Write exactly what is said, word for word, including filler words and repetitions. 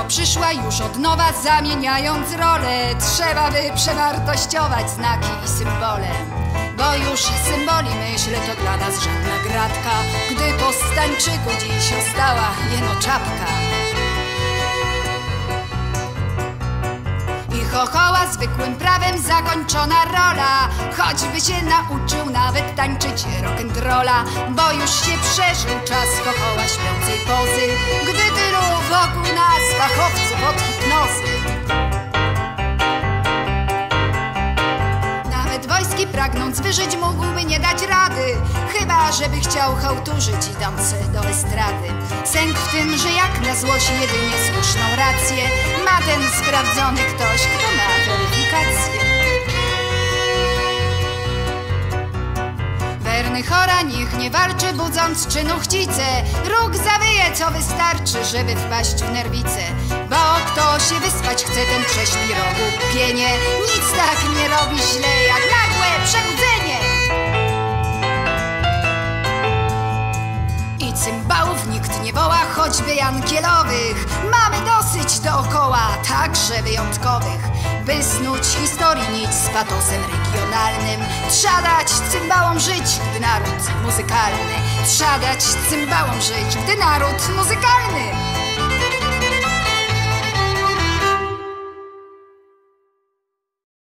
przyszła już od nowa, zamieniając rolę. Trzeba by przewartościować znaki i symbole, bo już symboli myśl to dla nas żadna gratka, gdy po Stańczyku dziś ostała jeno czapka. I chochoła zwykłym prawem zakończona rola, choćby się nauczył nawet tańczyć rock'n'rolla, bo już się przeżył czas chochoła śpiącej pozy, gdy tylu wokół nas fachowców od hipnozy. Wojski pragnąc wyżyć mógłby nie dać rady, chyba żeby chciał chałturzyć idący do estrady. Sęk w tym, że jak na złość jedynie słuszną rację ma ten sprawdzony ktoś, kto ma weryfikację. Werny chora niech nie walczy, budząc czynuchcice. Róg zawyje, co wystarczy, żeby wpaść w nerwice, bo kto się wyspać chce, ten prześpi rogu pienie. Nic tak nie robi źle jak nagłe przebudzenie. I cymbałów nikt nie woła, choćby jankielowych. Mamy dosyć dookoła, także wyjątkowych, by snuć historii nić z patosem regionalnym. Trza dać cymbałom żyć, gdy naród muzykalny. Trza dać cymbałom żyć, gdy naród muzykalny.